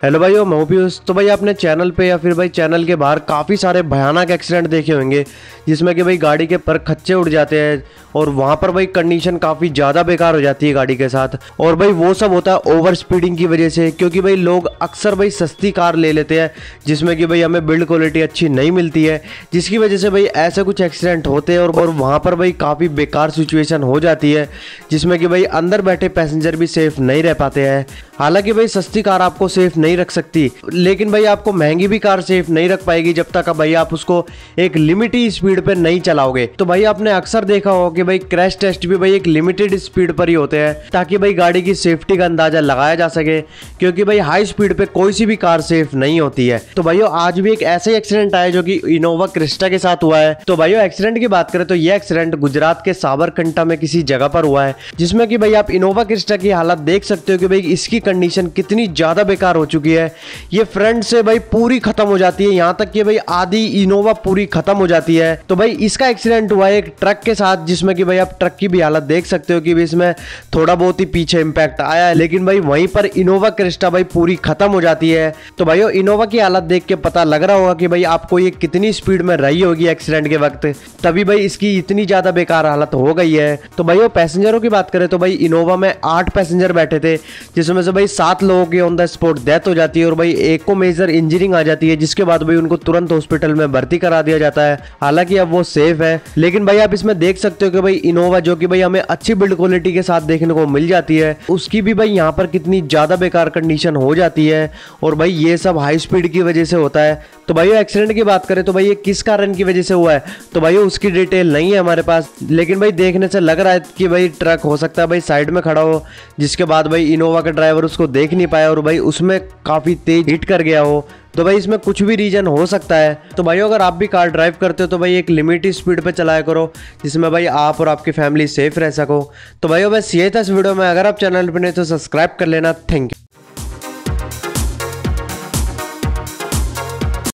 Hello भाइयों, मैं हूं पीयूष। तो भाई आपने चैनल पे या फिर भाई चैनल के बाहर काफ़ी सारे भयानक एक्सीडेंट देखे होंगे जिसमें कि भाई गाड़ी के पर खच्चे उड़ जाते हैं और वहाँ पर भाई कंडीशन काफ़ी ज़्यादा बेकार हो जाती है गाड़ी के साथ। और भाई वो सब होता है ओवर स्पीडिंग की वजह से, क्योंकि भाई लोग अक्सर भाई सस्ती कार ले लेते हैं जिसमें कि भाई हमें बिल्ड क्वालिटी अच्छी नहीं मिलती है, जिसकी वजह से भाई ऐसे कुछ एक्सीडेंट होते हैं और वहाँ पर भाई काफ़ी बेकार सिचुएशन हो जाती है जिसमें कि भाई अंदर बैठे पैसेंजर भी सेफ नहीं रह पाते हैं। हालांकि भाई सस्ती कार आपको सेफ नहीं रख सकती, लेकिन भाई आपको महंगी भी कार सेफ नहीं रख पाएगी जब तक भाई आप उसको एक लिमिटेड स्पीड पे नहीं चलाओगे। तो भाई आपने अक्सर देखा हो कि भाई क्रैश टेस्ट भी भाई एक लिमिटेड स्पीड पर ही होते हैं ताकि भाई गाड़ी की सेफ्टी का अंदाजा लगाया जा सके, क्योंकि भाई हाई स्पीड पे कोई सी भी कार सेफ नहीं होती है। तो भाइयों आज भी एक ऐसा ही एक्सीडेंट आया जो कि इनोवा क्रिस्टा के साथ हुआ है। तो भाइयों एक्सीडेंट की बात करें तो यह एक्सीडेंट गुजरात के साबरकंठा में किसी जगह पर हुआ है, जिसमें कि भाई आप इनोवा क्रिस्टा की हालत देख सकते हो कि भाई इसकी कंडीशन कितनी ज्यादा बेकार हो चुकी है। ये फ्रंट से भाई पूरी खत्म हो जाती है, यहां तक कि भाई आधी इनोवा पूरी खत्म हो जाती है। तो भाई इसका एक्सीडेंट हुआ है एक ट्रक के साथ, जिसमें कि भाई आप ट्रक की भी हालत देख सकते हो कि भाई इसमें थोड़ा बहुत ही पीछे इंपैक्ट आया है, लेकिन भाई वहीं पर इनोवा क्रिस्टा भाई पूरी खत्म हो जाती है। तो भाइयों इनोवा की हालत देख के पता लग रहा होगा कि भाई आपको ये कितनी स्पीड में रही होगी एक्सीडेंट के वक्त, तभी भाई इसकी इतनी ज्यादा बेकार हालत हो गई है। तो भाइयों पैसेंजरों की बात करें तो भाई इनोवा में 8 पैसेंजर बैठे थे, जिसमें से भाई 7 लोगों की ऑन द स्पॉट डेथ हो जाती है और भाई एक को मेजर इंजरिंग आ जाती है, जिसके बाद भाई उनको तुरंत हॉस्पिटल में भर्ती करा दिया जाता है। हालांकि अब वो सेफ है, लेकिन भाई आप इसमें देख सकते हो कि भाई इनोवा जो कि भाई हमें अच्छी बिल्ड क्वालिटी के साथ देखने को मिल जाती है, उसकी भी भाई यहाँ पर कितनी ज्यादा बेकार कंडीशन हो जाती है। और भाई ये सब हाई स्पीड की वजह से होता है। तो भाई एक्सीडेंट की बात करें तो भाई ये किस कारण की वजह से हुआ है तो भाई उसकी डिटेल नहीं है हमारे पास, लेकिन भाई देखने से लग रहा है कि भाई ट्रक हो सकता है भाई साइड में खड़ा हो, जिसके बाद भाई इनोवा का ड्राइवर उसको देख नहीं पाया और भाई उसमें काफी तेज हिट कर गया हो। तो भाई इसमें कुछ भी रीजन हो सकता है। तो भाई अगर आप भी कार ड्राइव करते हो तो भाई एक लिमिटेड स्पीड पे चलाया करो, जिसमें भाई आप और आपकी फैमिली सेफ रह सको। तो भाई बस ये था इस वीडियो में। अगर आप चैनल पर नहीं तो सब्सक्राइब कर लेना। Thank you.